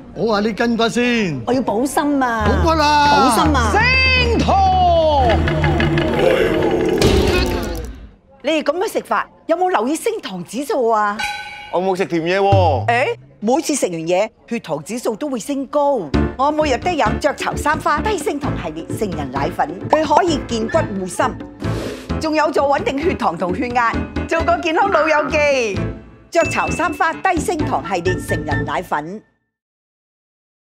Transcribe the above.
我話你跟骨先， 我要補心啊！ 補骨啦！ 補心啊！ 升糖， 你哋咁樣食法，有冇留意升糖指數啊？ 我冇食甜嘢喎。 誒，每次食完嘢，血糖指數都會升高。我每日都飲雀巢三花低升糖系列成人奶粉，佢可以健骨護心，仲有助穩定血糖同血壓，做個健康老友記。雀巢三花低升糖系列成人奶粉。